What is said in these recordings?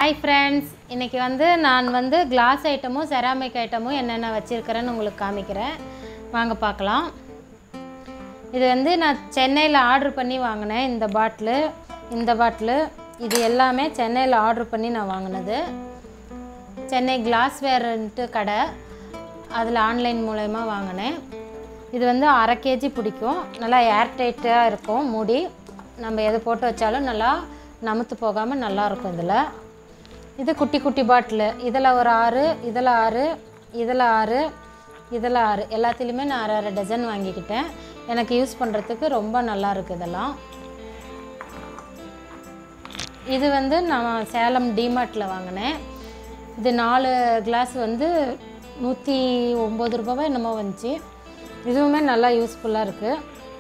Hi friends, இன்னைக்கு நான் glass ஐட்டமும் ceramic ஐட்டமும் என்னென்ன வச்சிருக்கேன்னு உங்களுக்கு காமிக்கிறேன். வாங்க பார்க்கலாம். இது நான் சென்னையில ஆர்டர் பண்ணி வாங்குனேன். இந்த பாட்டில் இது எல்லாமே சென்னையில ஆர்டர் பண்ணி நான் வாங்குனது. சென்னை கிளாஸ்வேர்ன்ட்டு கடை. அதுல ஆன்லைன் மூலமா வாங்குனேன். இது 1/2 kg பிடிக்கும். நல்லா ஏர் டைட்டா இருக்கும் மூடி. நம்ம எது போட்டு வச்சாலும் நல்லா நமுத்து போகாம நல்லா இருக்கும் இதுல. இது குட்டி குட்டி பாட்டில். இதல ஒரு 6, இதல 6, இதல 6, இதல 6. எல்லாத்துலயுமே நான் 1/2 டஜன் வாங்கிக்கிட்டேன். எனக்கு யூஸ் பண்றதுக்கு ரொம்ப நல்லா இருக்கு இதெல்லாம். இது நான் சேலம் டிமார்ட்ல வாங்குனேன். இது 4 கிளாஸ் 109 ரூபாய் என்னமோ வந்துச்சு. இதுவுமே நல்லா யூஸ்ஃபுல்லா இருக்கு.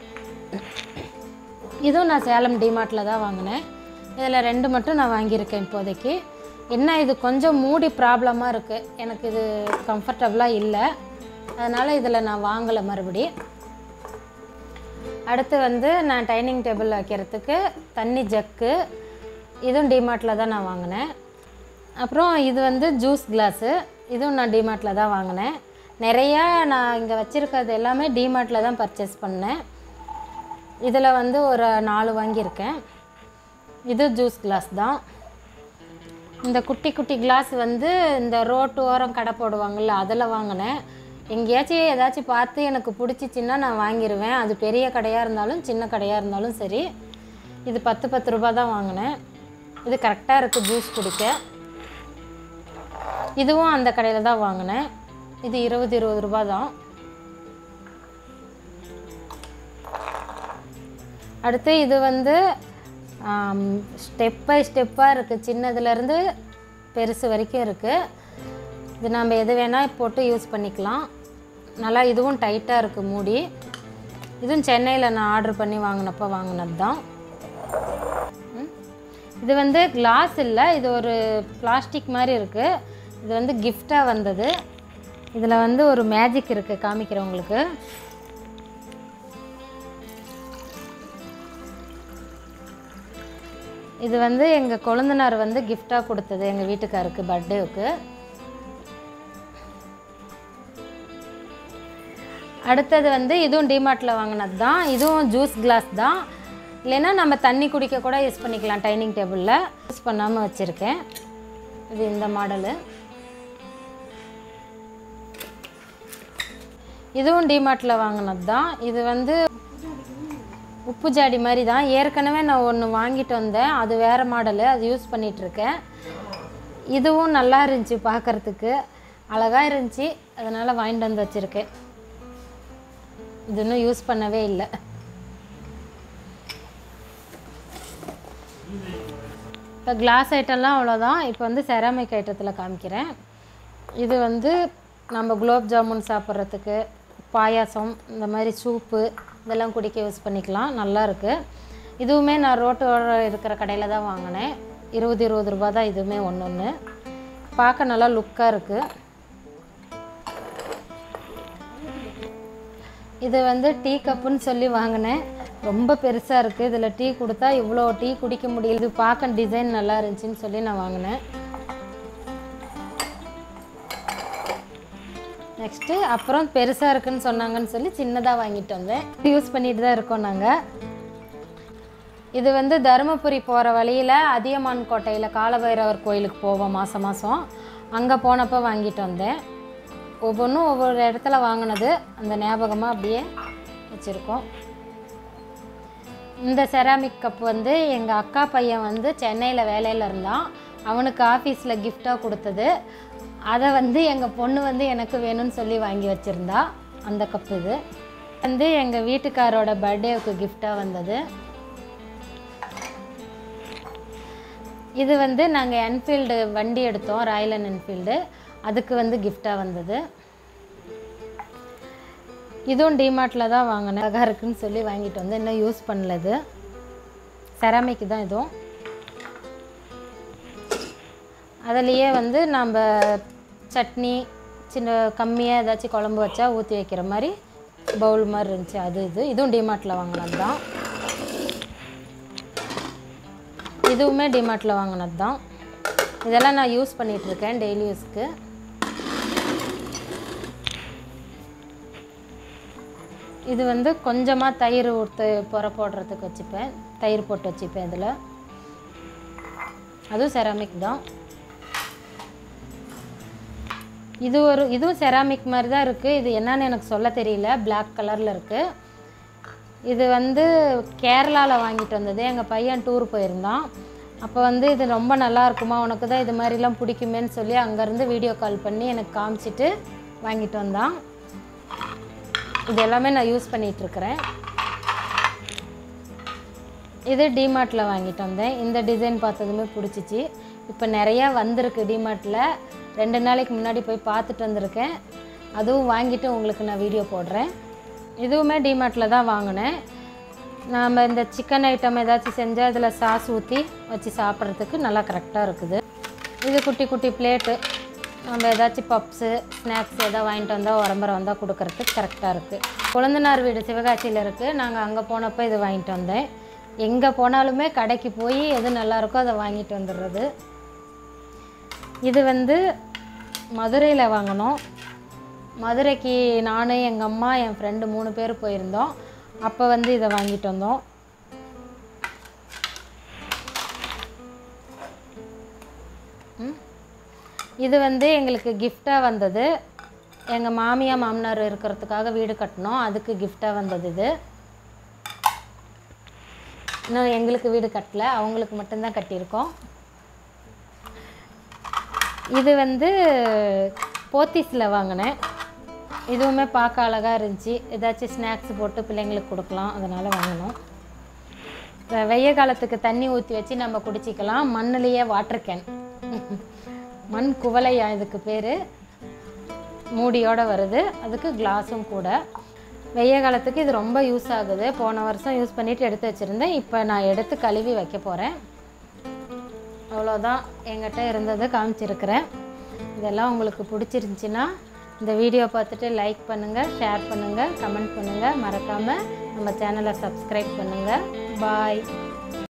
இதுவும் நான் சேலம் டிமார்ட்ல தான் வாங்குனேன். இதல 2 மட்டும் நான் வாங்கி இருக்கேன் இப்போதைக்கு. என்ன இது கொஞ்சம் மூடி ப்ராப்ளமா இருக்கு. எனக்கு இது கம்ஃபர்ட்டபிளா இல்ல. அதனால இதல நான் வாங்கல மறுபடி. அடுத்து நான் டைனிங் டேபிள் வைக்கிறதுக்கு தண்ணி ஜக்கு. இதுவும் டிமார்ட்ல தான் நான் வாங்குனேன். அப்புறம் இது ஜூஸ் கிளாஸ். இதுவும் நான் டிமார்ட்ல தான் வாங்குனேன். நிறைய நான் இங்க வச்சிருக்கிறது எல்லாமே டிமார்ட்ல தான் பர்ச்சேஸ் பண்ணேன். இதல ஒரு 4 வாங்கி இருக்கேன். இது ஜூஸ் கிளாஸ் தான். இந்த குட்டி குட்டி கிளாஸ் இந்த ரோட் ஓரம் கடை போடுவாங்கல்ல அதல வாங்குனேன். எங்கேயாச்சும் ஏதாச்சும் பார்த்து எனக்கு பிடிச்சிச்சின்னா நான் வாங்கிடுவேன். அது பெரிய கடையா இருந்தாலும் சின்ன கடையா இருந்தாலும் சரி. இது 10 ரூபாய் தான் வாங்குனேன். இது கரெக்ட்டா இருக்கு ஜூஸ் குடிக்க. இதுவும் அந்த கடையில தான் வாங்குனேன். இது 20 ரூபாய் தான். அடுத்து இது ஸ்டெப் பை ஸ்டெப்பா இருக்கு. சின்னதுல இருந்து பெருசு வரைக்கும் இருக்கு. இது நாம எது வேணா போட்டு யூஸ் பண்ணிக்கலாம். நல்லா இதுவும் டைட்டா இருக்கு மூடி. இதுவும் சென்னையில நான் ஆர்டர் பண்ணி வாங்குனப்ப வாங்குனது தான். இது கிளாஸ் இல்ல. இது ஒரு பிளாஸ்டிக் மாதிரி இருக்கு. இது gift-ஆ வந்தது. இதுல ஒரு மேஜிக் இருக்கு காமிக்கிறேன் உங்களுக்கு. இது எங்க கொழுந்தனார் gift-ஆ கொடுத்தது எங்க வீட்டுக்காருக்கு பர்த்டேவுக்கு. அடுத்து இதுவும் டிமார்ட்ல வாங்குனது தான். இதுவும் ஜூஸ் கிளாஸ் தான். இல்லனா நம்ம தண்ணி குடிக்க கூட யூஸ் பண்ணிக்கலாம் டைனிங் டேபிள்ல. யூஸ் பண்ணாம வச்சிருக்கேன். இது இந்த மாடல். இதுவும் டிமார்ட்ல வாங்குனது தான். இது உப்பு ஜாடி மாதிரி தான். ஏற்கனவே நான் ஒன்னு வாங்கிட்டு வந்தேன். அது வேற மாடல். அது யூஸ் பண்ணிட்டு இருக்கேன். இதுவும் நல்லா இருந்துச்சு பார்க்கிறதுக்கு. அழகா இருந்துச்சு. அதனால வாங்கிட்டு வந்து வச்சிருக்கேன். இது இன்னும் யூஸ் பண்ணவே இல்ல. இப்ப கிளாஸ் ஐட்டம்லாம் அவ்வளவுதான். இப்போ செராமிக் ஐட்டத்துல காமிக்கிறேன். இது நம்ம குலோப் ஜாமுன் சாப்பிட்றதுக்கு, பாயாசம், இந்த மாதிரி சூப்பு இதெல்லாம் குடிக்க யூஸ் பண்ணிக்கலாம். நல்லா இருக்கு. இதுவுமே நான் ரோட்டோர இருக்கிற கடையில தான் வாங்குனேன். 20 ரூபாய் தான் இதுவுமே ஒண்ணொண்ணு. பார்க்க நல்லா லுக்கா இருக்கு. இது டீ கப்புன்னு சொல்லி வாங்குனேன். ரொம்ப பெருசா இருக்கு. இதுல டீ குடித்தா இவ்ளோ டீ குடிக்க முடியல. இது பார்க்க டிசைன் நல்லா இருந்துச்சுன்னு சொல்லி நான் வாங்குனேன். நெக்ஸ்ட் அப்புறம் பெருசா இருக்குன்னு சொன்னாங்கன்னு சொல்லி சின்னதா வாங்கிட்டு வந்தேன். யூஸ் பண்ணிட்டு தான் இருக்கோம் நாங்க. இது தர்மபுரி போற வழியில அதியமான் கோட்டையில காலபைரவர் கோயிலுக்கு போவோம் மாசம். அங்க போனப்ப வாங்கிட்டு வந்தேன். ஒவ்வொரு இடத்துல வாங்குனது அந்த ஞாபகமா அப்படியே வச்சிருக்கோம். இந்த செராமிக் கப் எங்க அக்கா பையன் சென்னையில வேலையில இருந்தான். அவனுக்கு ஆபீஸ்ல gift-ஆ கொடுத்தது. அத எங்க பொண்ணு எனக்கு வேணும்னு சொல்லி வாங்கி வச்சிருந்தா. அந்த கப் இது எங்க வீட்டுக்காரோட பர்த்டேவுக்கு gift-ஆ வந்தது. இது நாங்க என்ஃபீல்ட் வண்டி எடுத்தோம். Royal Enfield. அதுக்கு gift-ஆ வந்தது. இதுவும் டிமார்ட்ல தான் வாங்குனேன். அழகா இருக்குன்னு சொல்லி வாங்கிட்டு வந்து இன்னும் யூஸ் பண்ணலது. செராமிக் தான் இதுவும். அதுலயே நம்ம சட்னி சின்ன கம்மியா ஏதாச்சும் குழம்பு வச்சா ஊத்தி வைக்கிற மாதிரி பவுல் மாதிரி இருந்துச்சு. இதுவும் டிமார்ட்ல வாங்குனது தான். இதுவுமே டிமார்ட்ல வாங்குனது தான். இதெல்லாம் நான் யூஸ் பண்ணிகிட்ருக்கேன் டெய்லி யூஸ்க்கு. இது வந்து கொஞ்சமாக தயிர் ஊற்று பொற போடுறதுக்கு வச்சுப்பேன், தயிர் போட்டு வச்சுப்பேன் இதில். அதுவும் செராமிக் தான். இதுவும் செராமிக் மாதிரி தான் இருக்குது. இது என்னன்னு எனக்கு சொல்ல தெரியல, பிளாக் கலரில் இருக்குது. இது வந்து கேரளாவில் வாங்கிட்டு வந்தது. எங்கள் பையன் டூர் போயிருந்தான். அப்போ வந்து இது ரொம்ப நல்லா இருக்குமா, உனக்கு தான் இது மாதிரிலாம் பிடிக்குமேன்னு சொல்லி அங்கேருந்து வீடியோ கால் பண்ணி எனக்கு காமிச்சிட்டு வாங்கிட்டு வந்தான். இது எல்லாமே நான் யூஸ் பண்ணிகிட்ருக்கிறேன். இது டிமார்ட்டில் வாங்கிட்டு வந்தேன். இந்த டிசைன் பார்த்ததுமே பிடிச்சிச்சு. இப்போ நிறையா வந்திருக்கு டிமார்ட்டில். 2 நாளைக்கு முன்னாடி போய் பார்த்துட்டு வந்திருக்கேன். அதுவும் வாங்கிட்டு உங்களுக்கு நான் வீடியோ போடுறேன். இதுவுமே டிமார்ட்டில் தான் வாங்கினேன். நாம் இந்த சிக்கன் ஐட்டம் ஏதாச்சும் செஞ்சால் அதில் சாஸ் ஊற்றி வச்சு சாப்பிட்றதுக்கு நல்லா கரெக்டாக இருக்குது. இது குட்டி குட்டி பிளேட்டு, நம்ம ஏதாச்சும் பப்ஸு ஸ்நாக்ஸ் எதாவது வாங்கிட்டு வந்தால் உடம்புற வந்தால் கொடுக்கறதுக்கு கரெக்டாக இருக்குது. கொழுந்தனார் வீடு சிவகாசியில் இருக்குது. நாங்கள் அங்கே போனப்போ இது வாங்கிட்டு வந்தேன். எங்கே போனாலுமே கடைக்கு போய் எது நல்லாயிருக்கோ அதை வாங்கிட்டு வந்துடுறது. இது வந்து மதுரையில் வாங்கினோம். மதுரைக்கு நான், எங்கள் அம்மா, என் ஃப்ரெண்டு 3 பேர் போயிருந்தோம். அப்போ வந்து இதை வாங்கிட்டு வந்தோம். இது வந்து எங்களுக்கு கிஃப்டாக வந்தது. எங்கள் மாமியார் மாமனார் இருக்கிறதுக்காக வீடு கட்டினோம், அதுக்கு கிஃப்டாக வந்தது இது. இன்னும் எங்களுக்கு வீடு கட்டலை, அவங்களுக்கு மட்டும்தான் கட்டியிருக்கோம். இது வந்து போத்தீஸில் வாங்கினேன். இதுவுமே பார்க்க அழகாக இருந்துச்சு. ஏதாச்சும் ஸ்நாக்ஸ் போட்டு பிள்ளைங்களுக்கு கொடுக்கலாம், அதனால் வாங்கினோம். வெய்ய காலத்துக்கு தண்ணி ஊற்றி வச்சு நம்ம குடிச்சிக்கலாம். மண்ணிலேயே வாட்டர் கேன், மண் குவளையா இதுக்கு பேர், மூடியோடு வருது. அதுக்கு கிளாஸும் கூட. வெய்ய காலத்துக்கு இது ரொம்ப யூஸ் ஆகுது. போன வருஷம் யூஸ் பண்ணிவிட்டு எடுத்து வச்சுருந்தேன். இப்போ நான் எடுத்து கழுவி வைக்க போகிறேன். அவ்வளோதான் என்கிட்ட இருந்தது காமிச்சிருக்கிறேன். இதெல்லாம் உங்களுக்கு பிடிச்சிருந்துச்சின்னா இந்த வீடியோ பார்த்துட்டு லைக் பண்ணுங்கள், ஷேர் பண்ணுங்கள், கமெண்ட் பண்ணுங்கள். மறக்காமல் நம்ம சேனலை சப்ஸ்கிரைப் பண்ணுங்கள். பாய்.